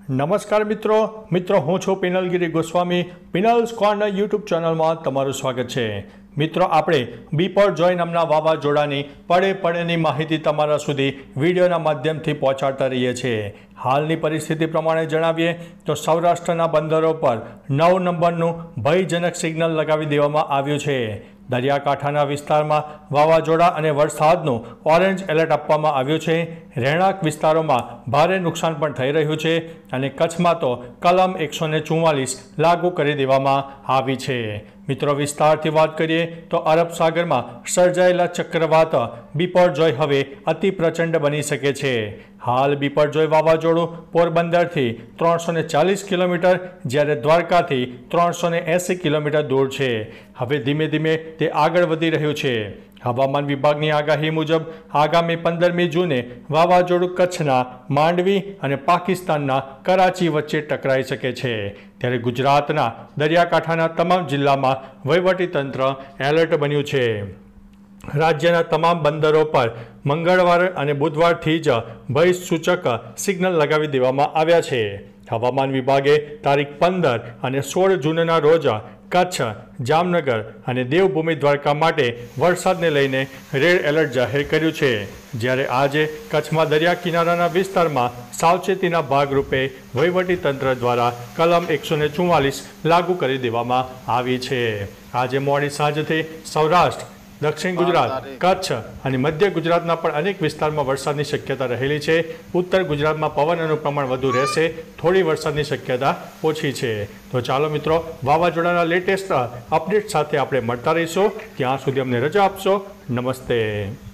नमस्कार मित्रों हूँ छूँ Pinalgiri Goswami Pinal's corner YouTube channel में तमारुं स्वागत है। मित्रों आपणे बिपरजॉय नामना वावाजोड़ानी पड़े पड़ेनी माहिती तमारा सुधी विडियोना माध्यमथी पहोंचाडता रहीए छीए। हालनी परिस्थिति प्रमाणे जणावीए तो सौराष्ट्रना बंदरो पर 9 नंबरनुं भयजनक सिग्नल लगावी देवामां आव्युं छे। दरियाकांठाना विस्तारमां वावाजोड़ा अने वरसादनुं ऑरेंज एलर्ट आपवामां आव्युं छे। રહેણાંક વિસ્તારોમાં ભારે નુકસાન પણ થઈ રહ્યું છે અને કચ્છમાં તો કલમ 144 લાગુ કરી દેવામાં આવી છે। મિત્રો વિસ્તારથી વાત કરીએ તો અરબ સાગરમાં સર્જાયેલા ચક્રવાત બિપરજોય હવે અતિ પ્રચંડ બની શકે છે। હાલ બિપરજોય વાવાઝોડું પોરબંદરથી 340 કિલોમીટર જ્યારે દ્વારકાથી 380 કિલોમીટર દૂર છે। હવે ધીમે ધીમે તે આગળ વધી રહ્યું છે। हवामान विभागनी आगाही मुजब आगामी 15मी जूने वावाजोड़ुं कच्छना मांडवी अने पाकिस्तानना कराची वच्चे टकराई शके छे। त्यारे गुजरातना दरियाकांठाना तमाम जिल्लामां वहीवटीतंत्र एलर्ट बन्युं छे। राज्यना तमाम बंदरों पर मंगळवार अने बुधवारथी ज भय सूचक सिग्नल लगावी देवामां आव्या छे। हवामान विभागे तारीख 15 અને 16 जूनना रोज कच्छ, जामनगर और देवभूमि द्वारका माटे वरसादने लईने रेड एलर्ट जाहिर कर्युं छे। ज्यारे आजे कच्छमां दरिया किनाराना विस्तारमां सावचेतीना भागरूपे वहीवटीतंत्र द्वारा कलम 144 लागू करी देवामां आवी छे। आज मोडी सांजथी सौराष्ट्र, दक्षिण गुजरात, कच्छ और मध्य गुजरातना पण अनेक विस्तारमां वरसादनी शक्यता रहेली छे। उत्तर गुजरातमां पवननुं प्रमाण वधु रहेशे, थोड़ी वरसादनी शक्यता ओछी छे। तो चालो मित्रों वावाजोड़ाना लेटेस्ट अपडेट साथे आपणे मळता रहीशुं। त्यां सुधी अमने रजा आपशो। नमस्ते।